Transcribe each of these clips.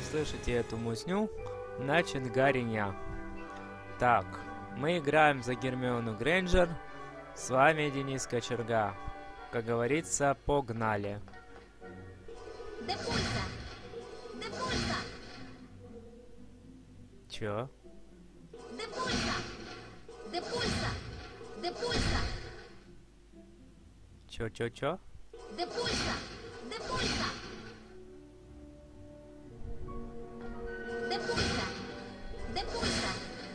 слышите эту музню, значит Гариня. Так, мы играем за Гермиону Грейнджер. С вами Денис Кочерга. Как говорится, погнали. Депульса! Депульса! Чё? Депульса! Депульса! Депульса! Чё? Депульса! Депульса! Депульса! Депульса!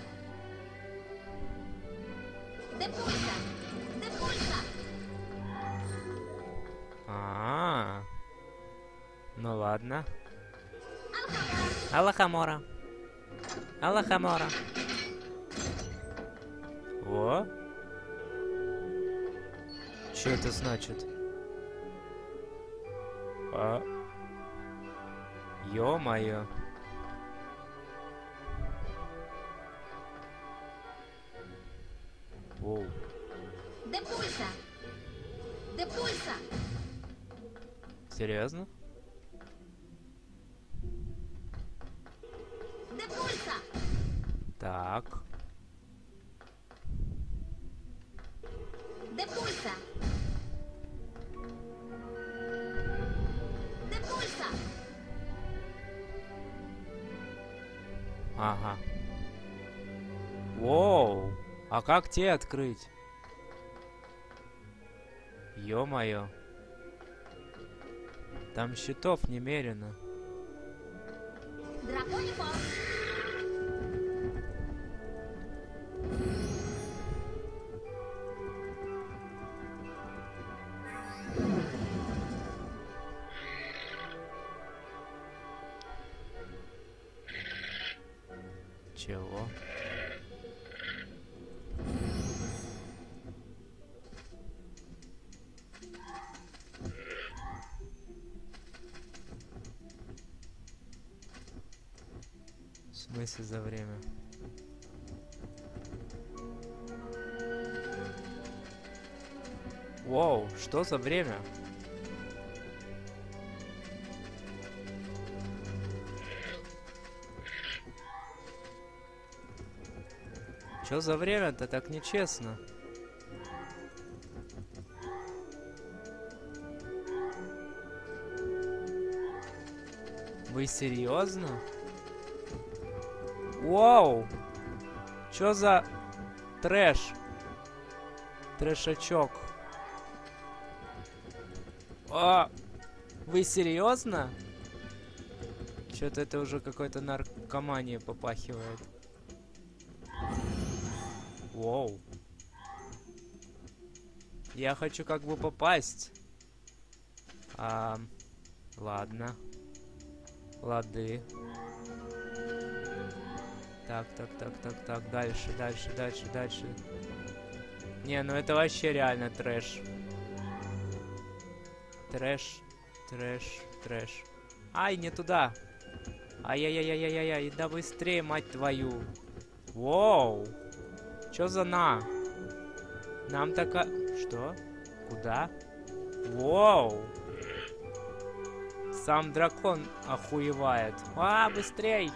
Депульса! Депульса! А-а-а. Ну ладно. Алхамора! Аллахамора. Аллахамора. О. Что это значит? А. Ё-моё. Воу. Депульса! Депульса! Серьезно? Депульса! Так. Депульса! Депульса! Ага. Воу. А как те открыть? Ё-моё. Там щитов немерено. Драконий пол! Чего? В смысле за время? Воу, что за время? Что за время-то? Так нечестно. Вы серьезно? Вау! Чё за трэш? Трэшачок. А! Вы серьезно? Что-то это уже какой-то наркомания попахивает. Воу. Я хочу как бы попасть. Ладно. Лады. Так. Дальше. Не, ну это вообще реально трэш. Трэш. Ай, не туда. Ай-яй-яй-яй-яй-яй. Да быстрее, мать твою. Воу. Чё за на? Нам такая... Что? Куда? Воу. Сам дракон охуевает. Быстрей.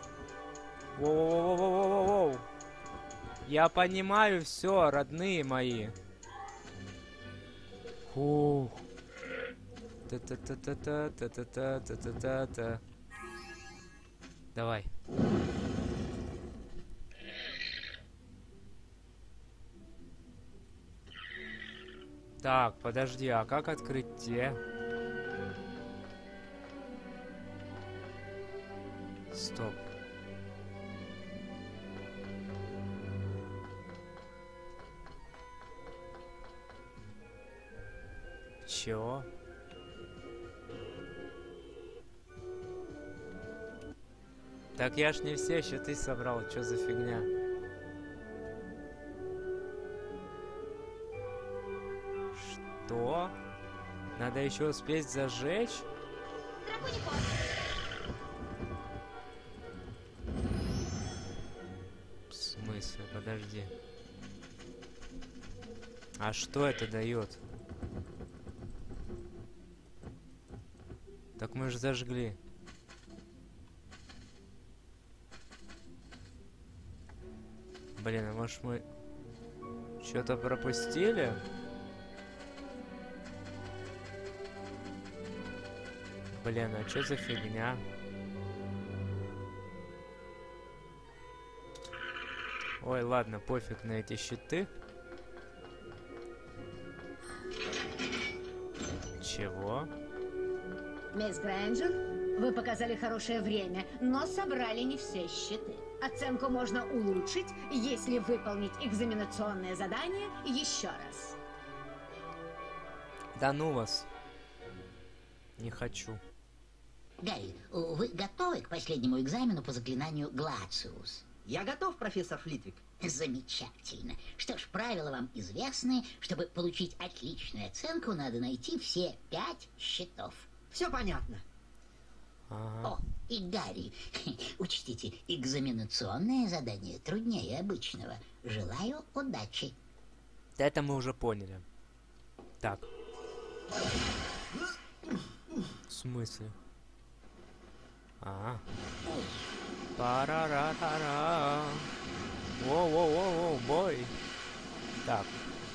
Воу. Я понимаю все, родные мои. Фух. Та-та-та-та-та-та-та-та-та-та-та. Давай. Так, подожди, а как открыть те? Стоп. Чё? Так я ж не все щиты собрал, чё за фигня? Что? Надо еще успеть зажечь? Драконий пол! В смысле? Подожди. А что это дает? Так мы же зажгли. Блин, а может мы что-то пропустили? Блин, а что за фигня? Ой, ладно, пофиг на эти щиты. Чего? Мисс Грэнджер, вы показали хорошее время, но собрали не все щиты. Оценку можно улучшить, если выполнить экзаменационное задание еще раз. Да ну вас. Не хочу. Гарри, вы готовы к последнему экзамену по заклинанию Глациус? Я готов, профессор Флитвик. Замечательно. Что ж, правила вам известны. Чтобы получить отличную оценку, надо найти все 5 щитов. Все понятно. Ага. О, и Гарри, учтите, экзаменационное задание труднее обычного. Желаю удачи. Это мы уже поняли. Так. В смысле? А. Парара-тара. Воу-воу-воу-воу, бой. Так.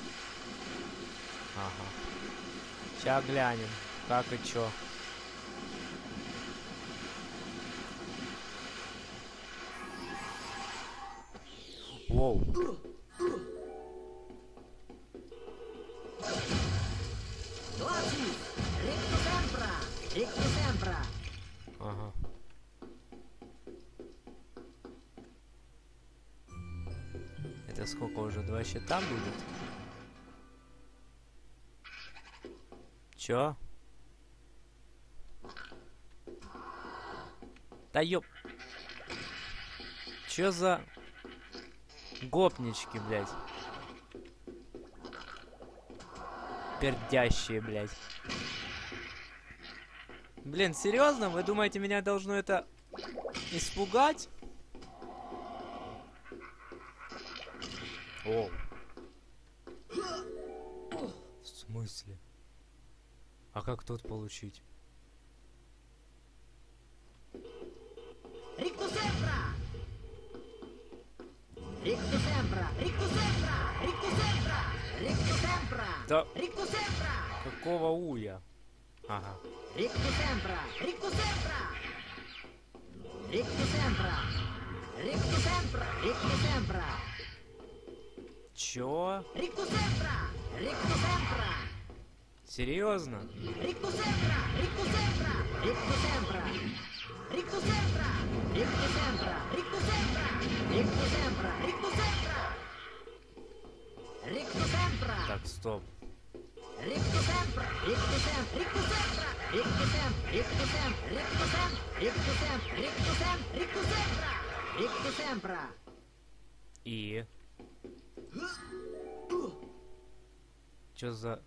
Ага. Сейчас глянем, как и чё. Воу. Глазу! Ректусемпра! Ректусемпра! Ага. Это сколько уже? 2 щита будет? Чё? Да ёп... Чё за... Гопнички, блядь. Пердящие, блядь. Блин, серьезно? Вы думаете, меня должно это испугать? О. В смысле? А как тут получить? Ректусемпра! Ректусемпра! Ректусемпра! Ректусемпра! Ректусемпра! Да Ректусемпра! какого уя? Ага. Ректусемпра! Ректусемпра! Ректусемпра! Ректусемпра! Ректусемпра! Чё? Ректусемпра! Ректусемпра! Серьезно? Ректусемпра! Ректусемпра! Ректусемпра! Ректусемпра! Ректусемпра! Ректусемпра! Ректусемпра! Ректусемпра! Ректусемпра! Так, стоп. Ректусемпра! Ректусем! Ректусемпра! Ректусем! Ректусем! Ректусем! Ректусем! Ректусем! Ректусемпра! Ректусемпра! И? Чё за...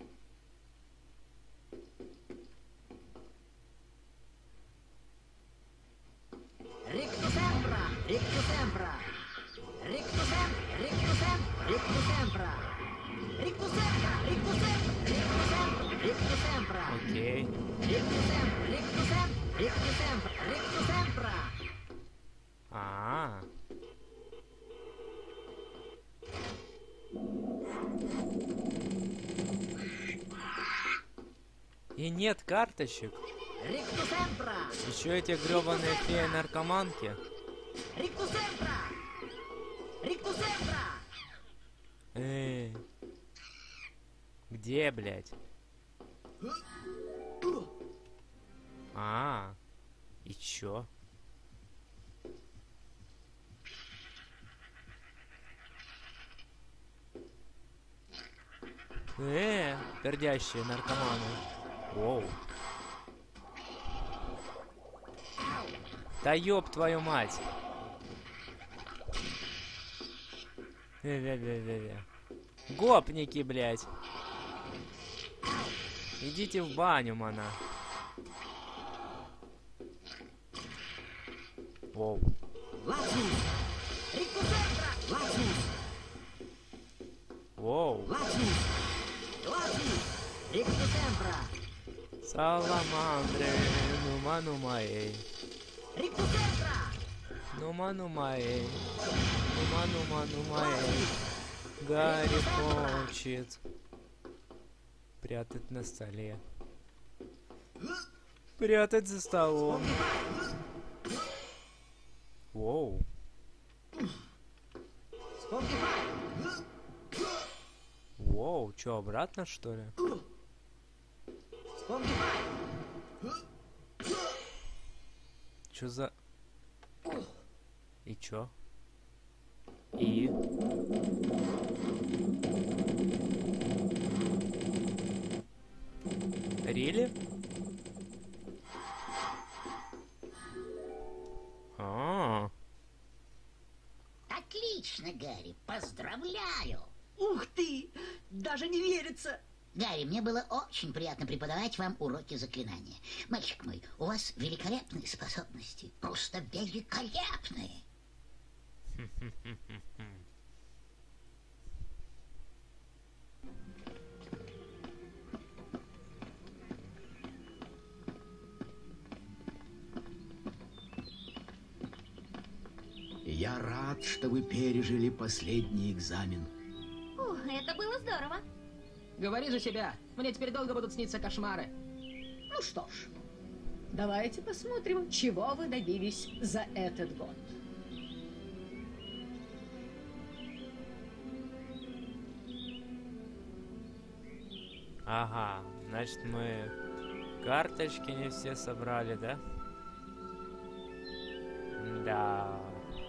Ректусемпра! Ректусемпра! Ректусем! Ректусем! Ректусемпра! Ректусемпра! Ректусем! Ректусем! Ректусемпра! Окей. Ректусем! Ректусем! Ректусемпра! Ректусемпра! А-а-а. И нет карточек. Ректусемпра! Еще эти гребаные феи-наркоманки. Ректусемпра! Ректусемпра! Где, блядь? А, и чё? Пердящие наркоманы. Воу. Да ёб твою мать. Гопники, блядь. Идите в баню, мана. Воу. Лацус! Ректусемпра! Лацус! Воу. Лацус! Лацус! Ректусемпра! Саламандры, нума-нума, эй. Ректусемпра! Нума, нума, эй. Нума, нума, нума, эй. Гарри хочет прятать на столе. Прятать за столом. Воу. Воу, чё, обратно что ли? Чё за... И чё? И... Рили? Отлично, Гарри, поздравляю. Ух ты! Даже не верится! Гарри, мне было очень приятно преподавать вам уроки заклинания. Мальчик мой, у вас великолепные способности. Просто великолепные. Я рад, что вы пережили последний экзамен. Ух, это было здорово. Говори за себя. Мне теперь долго будут сниться кошмары. Ну что ж, давайте посмотрим, чего вы добились за этот год. Ага, значит мы карточки не все собрали, да? Да.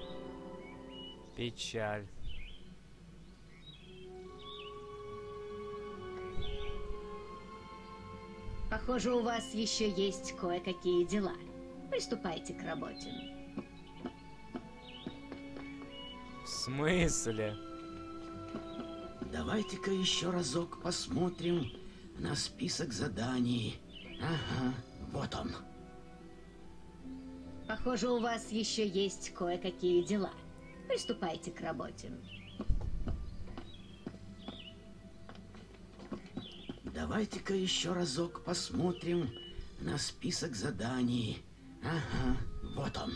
Печаль. Похоже, у вас еще есть кое-какие дела. Приступайте к работе. В смысле? Давайте-ка еще разок посмотрим на список заданий. Ага, вот он. Похоже, у вас еще есть кое-какие дела. Приступайте к работе. Давайте-ка еще разок посмотрим на список заданий. Ага, вот он.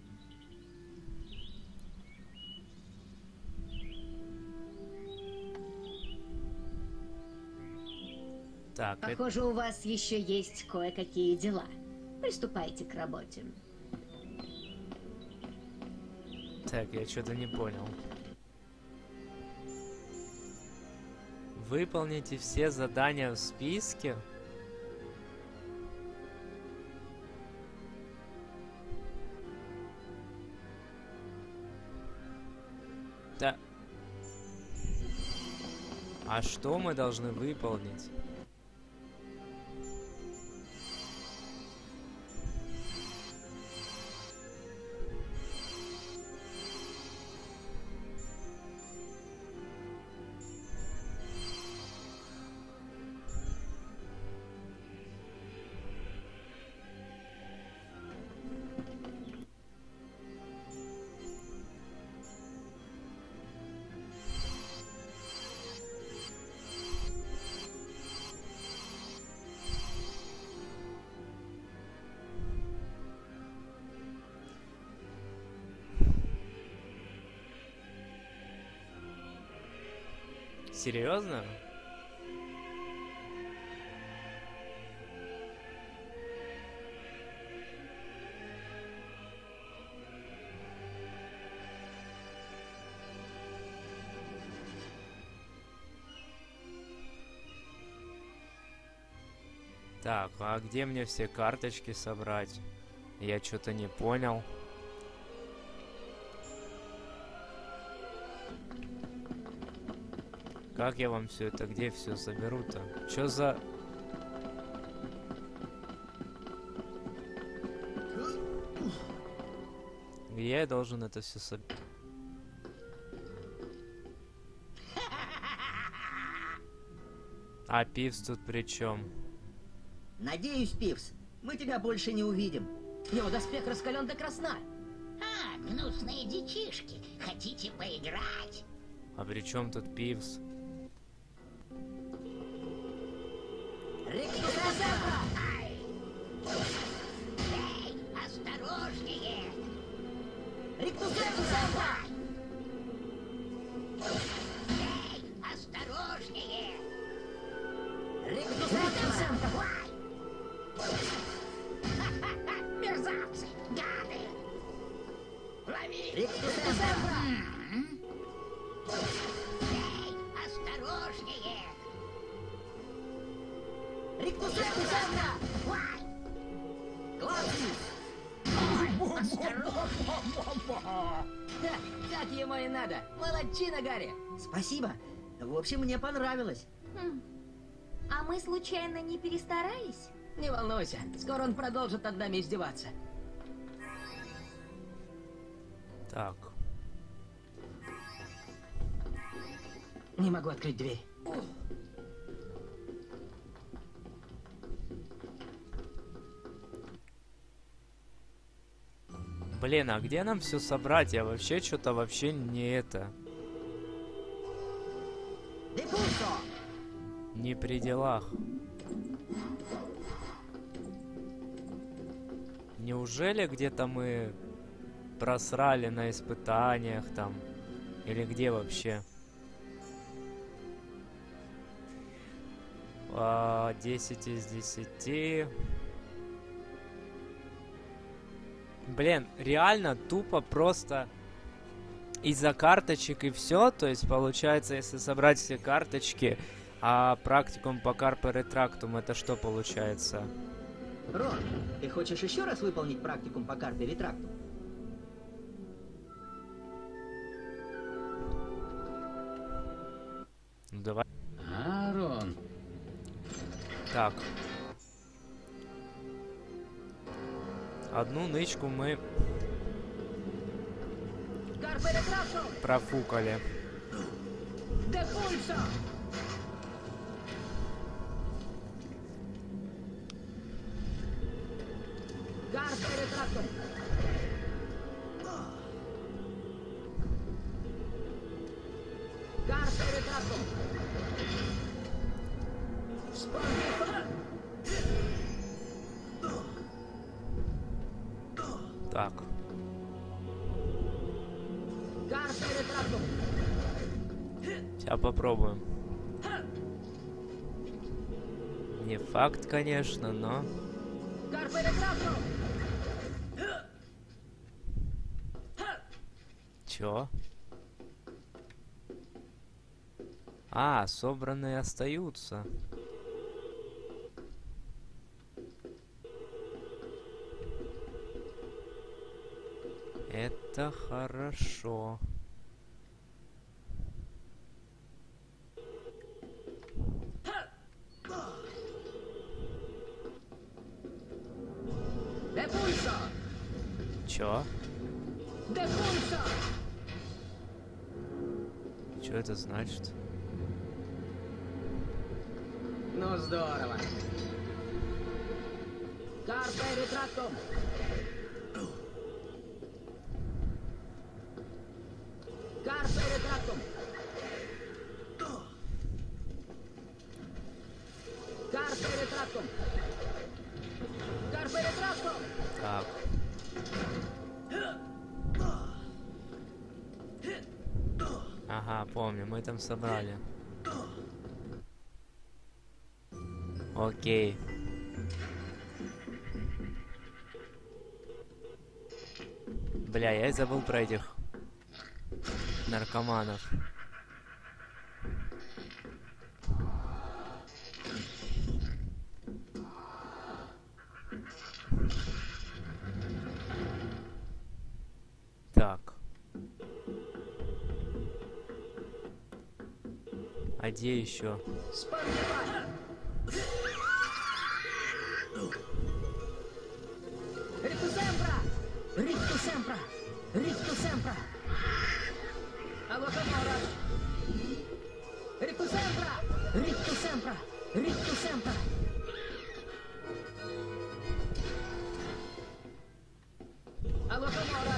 Так, Похоже, у вас еще есть кое-какие дела. Приступайте к работе. Так, я что-то не понял. Выполните все задания в списке. Да. А что мы должны выполнить? Серьезно? Так, а где мне все карточки собрать? Я что-то не понял. Как я вам все это, где все соберу-то? Чё за... Где я должен это все собрать? А Пивс тут при чем? Надеюсь, Пивс, мы тебя больше не увидим. Его доспех раскален до красна. А, гнусные детишки, хотите поиграть? А при чем тут Пивс? Эй, осторожнее! Рикtusембра! Эй, осторожнее! Рикtusембра! Мерзавцы, гады! Лови! Рикtusембра! Эй, осторожнее! Рикtusембра! Главный! Да, так ему и надо. Молодчина, Гарри. Спасибо. В общем, мне понравилось. А мы случайно не перестарались? Не волнуйся, скоро он продолжит над нами издеваться. Так. Не могу открыть дверь. Блин, а где нам все собрать? Я вообще что-то вообще не это. Депульсо! Не при делах. Неужели где-то мы просрали на испытаниях там? Или где вообще? 10 из 10. Блин, реально тупо просто из-за карточек и все. То есть получается, если собрать все карточки, а практикум по Carpe Retractum, это что получается? Рон, ты хочешь еще раз выполнить практикум по карте Ретрактум? Ну давай. Рон. Так. Одну нычку мы Карпе Ретрактум! профукали. Депульсо! Карпе Ретрактум! Карпе Ретрактум! Спангифа! Так. Карпе Ретрактум! Сейчас попробуем. Не факт, конечно, но... Карпе Ретрактум! Чё? А, собранные остаются. Это хорошо. Депульсо! Чё? Депульсо! Чё это значит? Ну здорово! Карпе Ретрактум! Карпе Ретрактум! Карпе Ретрактум! Карпе Ретрактум! Так. Ага, помню, мы там собрали. Окей. Бля, я и забыл про этих наркоманов. Так. А где еще? Спангифа! Рикtusempra! Rictusempra! Rictusempra! Аллохамора! Rictusempra! Rictusempra! Rictusempra! Аллохамора!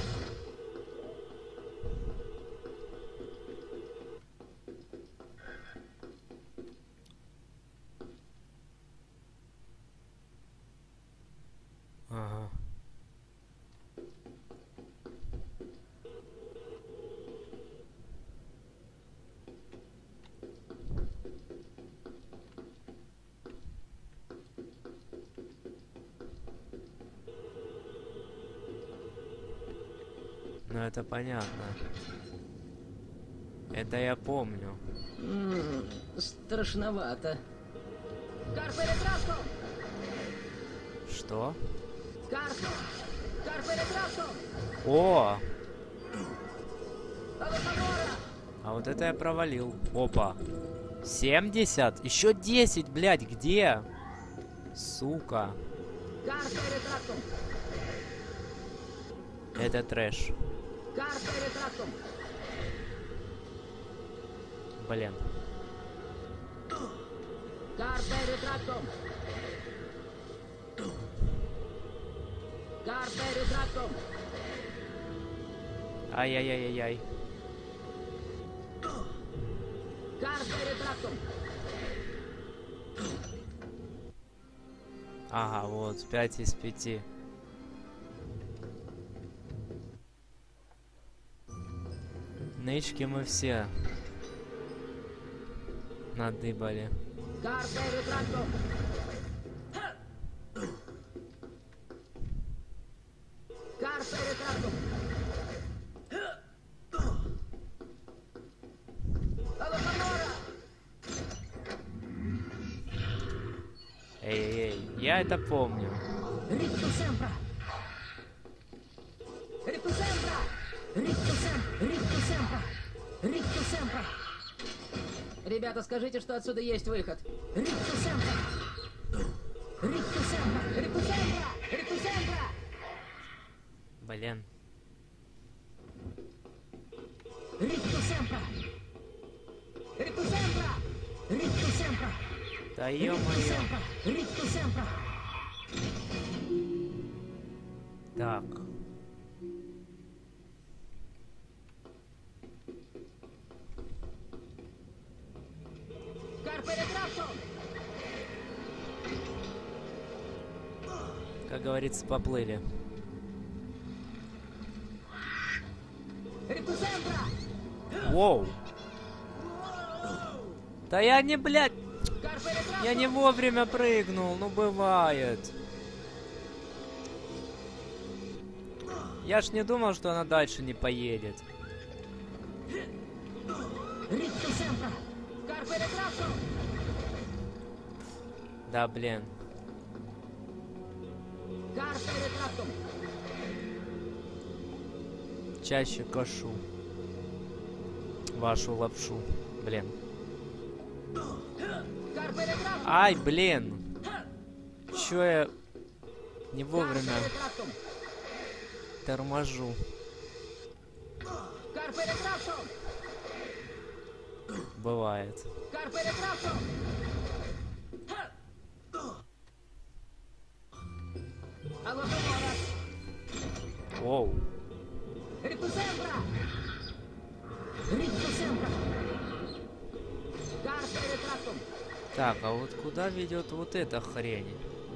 Ага. Ну это понятно. Это я помню. Страшновато. Что? О! А вот это я провалил. Опа. 70? Еще 10, блядь, где? Сука. Это трэш. Блин. Ай-яй-яй-яй-яй. Ага, вот, 5 из 5. Нычки мы все надыбали. Эй-эй-эй, я это помню. Ребята, скажите, что отсюда есть выход. Блин. Да ё-моё. Так. Как говорится, поплыли. Воу. Да я не, блядь. Я не вовремя прыгнул, ну бывает. Я ж не думал, что она дальше не поедет. Да, блин. Чаще кошу вашу лапшу, блин. Ай, блин. Чё я не вовремя торможу? Бывает. Воу. Так, а вот куда ведет вот эта хрень?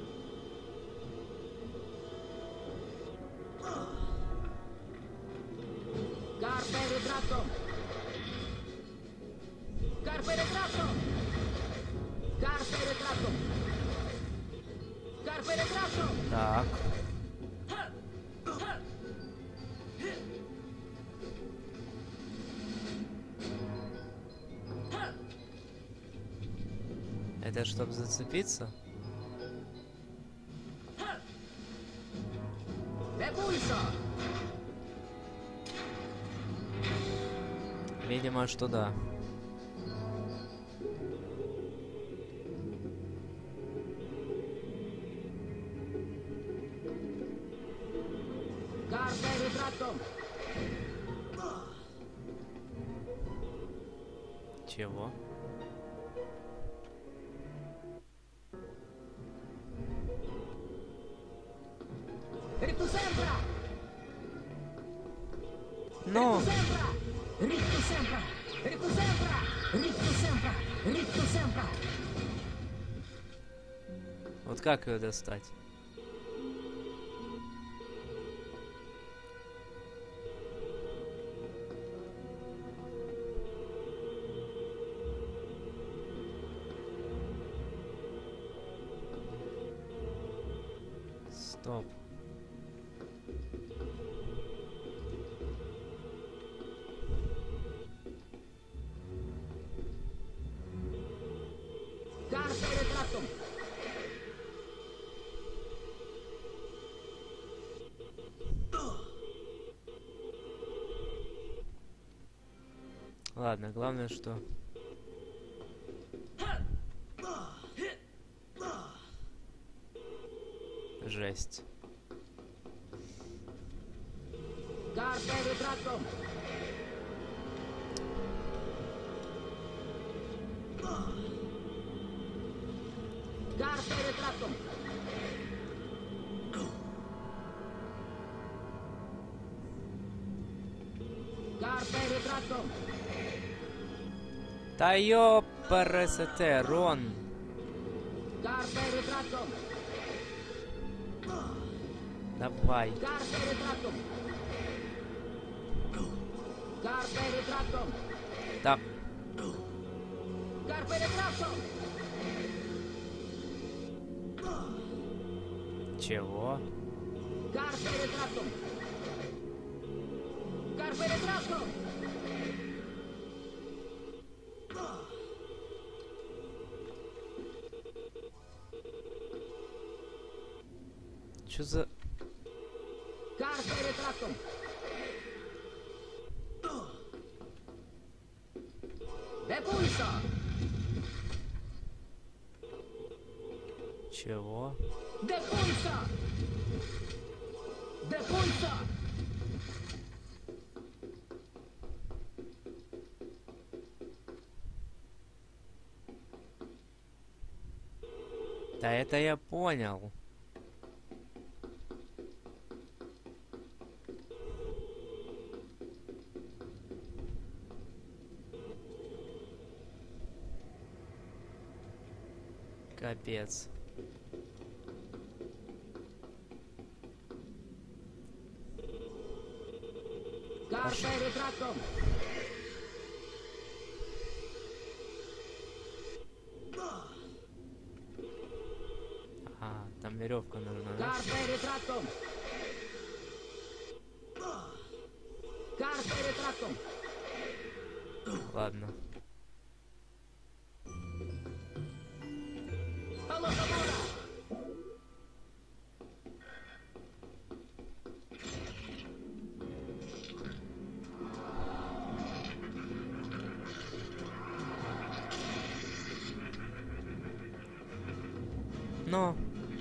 Так. Это чтобы зацепиться? Видимо, что да. Чего? Ну! Вот как ее достать? Стоп. Carpe retractum. Ладно, главное, что... Жесть. Carpe retractum. Carpe retractum. Carpe retractum. Да ёпарасоте, Рон. Carpe retractum. Давай. Carpe retractum. Carpe retractum. Да. Carpe retractum. Чего? Carpe retractum. Carpe retractum. Чё за... Carpe retractum. Depulso. Чего? Depulso. Depulso. Да это я понял. Капец. Carpe retractum. А, там веревка нужна. Да? Carpe retractum. Carpe retractum. Ладно. Полосомора. Но...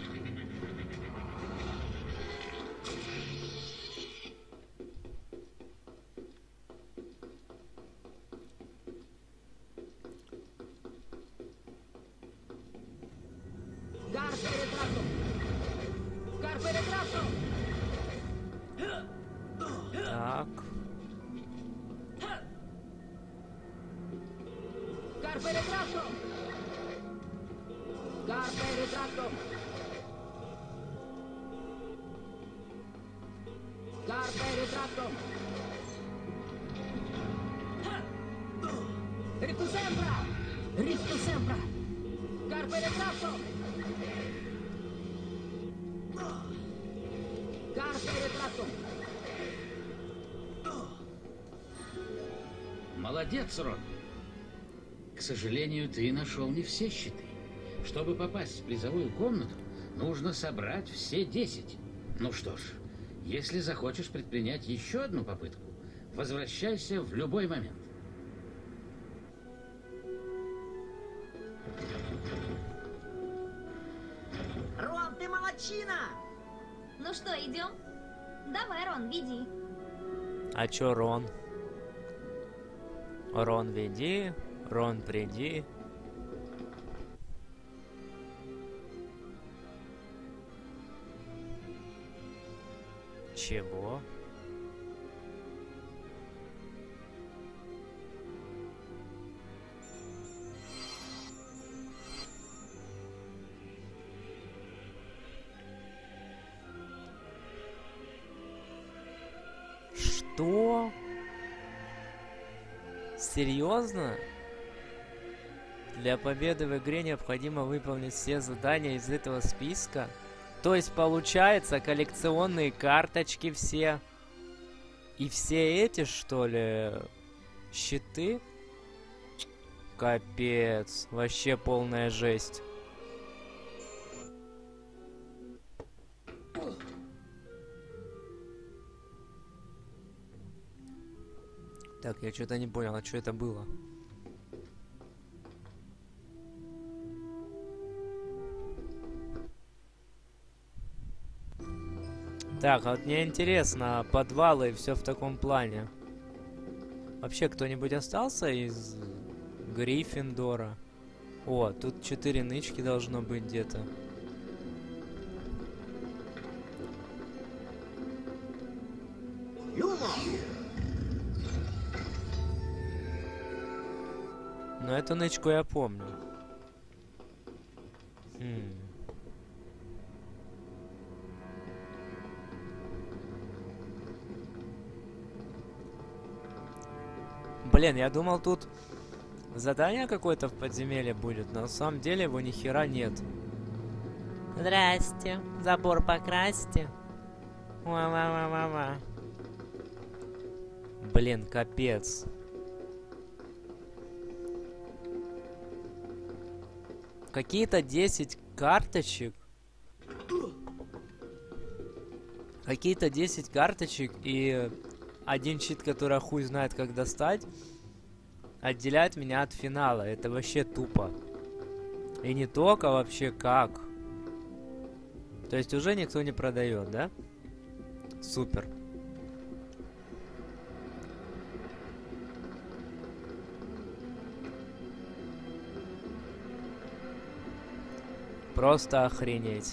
Carpe retractum. Carpe retractum. Так. Carpe retractum. Carpe retractum. Carpe retractum. Rictus sempra. Rictus sempra. Carpe retractum. Carpe retractum. Молодец, Рон. К сожалению, ты нашел не все щиты. Чтобы попасть в призовую комнату, нужно собрать все 10. Ну что ж, если захочешь предпринять еще одну попытку, возвращайся в любой момент. Рон, ты молодчина! Ну что, идем? Давай, Рон, веди. А чё Рон? Рон, веди. Рон, приди. Чего? Что? Серьезно? Для победы в игре необходимо выполнить все задания из этого списка? То есть, получается, коллекционные карточки все. И все эти, что ли, щиты? Капец. Вообще полная жесть. Так, я что-то не понял, а что это было? Так, а вот мне интересно, подвалы и все в таком плане. Вообще, кто-нибудь остался из Гриффиндора? О, тут 4 нычки должно быть где-то. Но эту нычку я помню. Блин, я думал, тут задание какое-то в подземелье будет, но на самом деле его ни хера нет. Здрасте, забор покрасьте. Ва-ва-ва-ва-ва. Блин, капец. Какие-то 10 карточек. Какие-то 10 карточек и один чит, который хуй знает как достать, отделяет меня от финала. Это вообще тупо. И не только, вообще как. То есть уже никто не продает, да? Супер. Просто охренеть.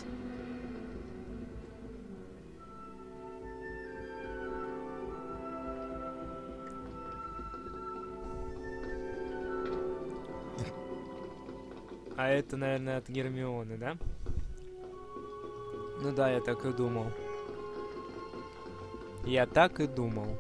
А это, наверное, от Гермионы, да? Ну да, я так и думал. Я так и думал.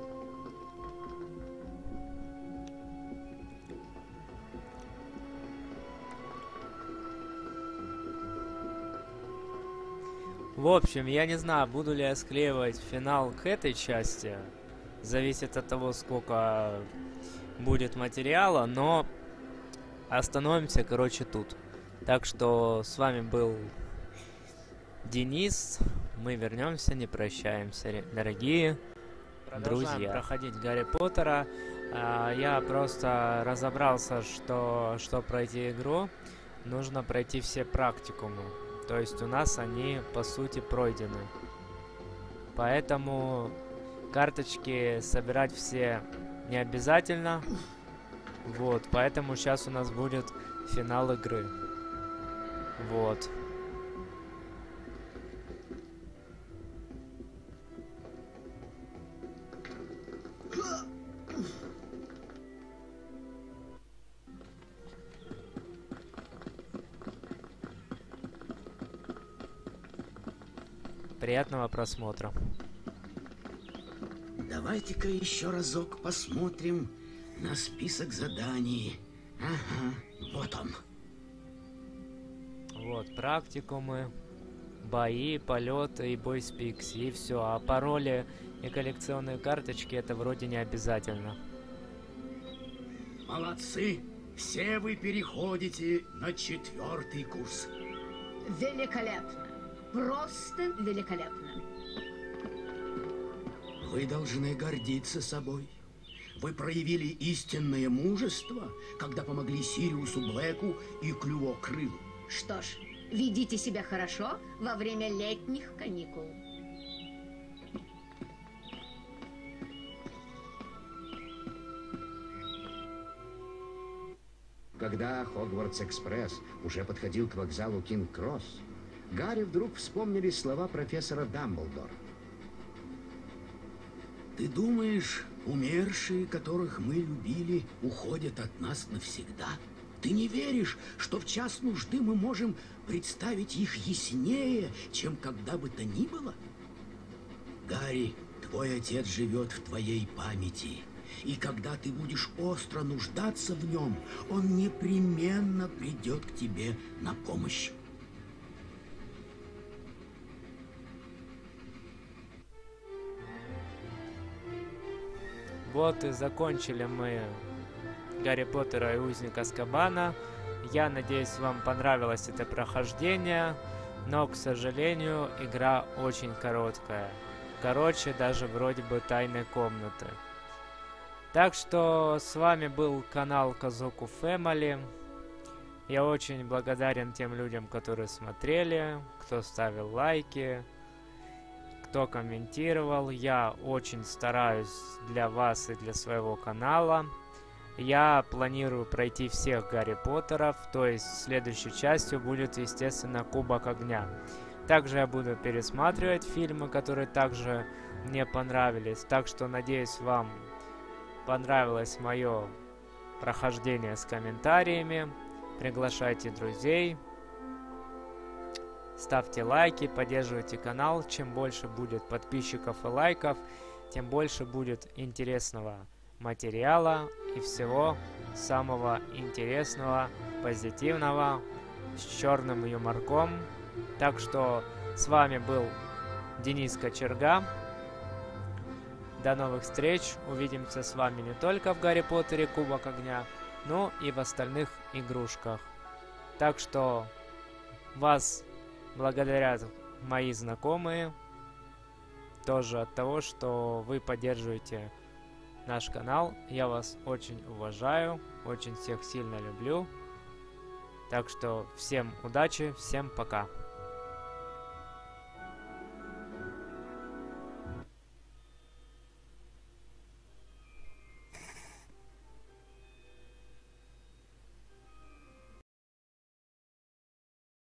В общем, я не знаю, буду ли я склеивать финал к этой части. Зависит от того, сколько будет материала, но остановимся, короче, тут. Так что с вами был Денис. Мы вернемся, не прощаемся, дорогие друзья. Проходить Гарри Поттера. Я просто разобрался, что пройти игру, нужно пройти все практикумы. То есть у нас они, по сути, пройдены. Поэтому карточки собирать все не обязательно. Вот, поэтому сейчас у нас будет финал игры. Вот. Приятного просмотра. Давайте-ка еще разок посмотрим на список заданий. Ага, вот он. Вот, практикумы, бои, полеты и бой с Пикси, и все. А пароли и коллекционные карточки это вроде не обязательно. Молодцы! Все вы переходите на 4-й курс. Великолепно. Просто великолепно. Вы должны гордиться собой. Вы проявили истинное мужество, когда помогли Сириусу Блэку и Клювокрылу. Что ж, ведите себя хорошо во время летних каникул. Когда Хогвартс-экспресс уже подходил к вокзалу Кинг-Кросс, Гарри вдруг вспомнили слова профессора Дамблдора. Ты думаешь, умершие, которых мы любили, уходят от нас навсегда? Ты не веришь, что в час нужды мы можем представить их яснее, чем когда бы то ни было? Гарри, твой отец живет в твоей памяти. И когда ты будешь остро нуждаться в нем, он непременно придет к тебе на помощь. Вот и закончили мы Гарри Поттера и Узник Азкабана. Я надеюсь, вам понравилось это прохождение, но, к сожалению, игра очень короткая. Короче, даже вроде бы Тайной комнаты. Так что с вами был канал Казоку Family. Я очень благодарен тем людям, которые смотрели, кто ставил лайки, кто комментировал. Я очень стараюсь для вас и для своего канала. Я планирую пройти всех Гарри Поттеров, то есть следующей частью будет, естественно, Кубок Огня. Также я буду пересматривать фильмы, которые также мне понравились. Так что, надеюсь, вам понравилось мое прохождение с комментариями. Приглашайте друзей, ставьте лайки, поддерживайте канал. Чем больше будет подписчиков и лайков, тем больше будет интересного материала и всего самого интересного, позитивного, с черным юморком. Так что с вами был Денис Кочерга. До новых встреч. Увидимся с вами не только в Гарри Поттере Кубок Огня, но и в остальных игрушках. Так что вас благодарят мои знакомые. Тоже от того, что вы поддерживаете наш канал. Я вас очень уважаю, очень всех сильно люблю. Так что всем удачи, всем пока.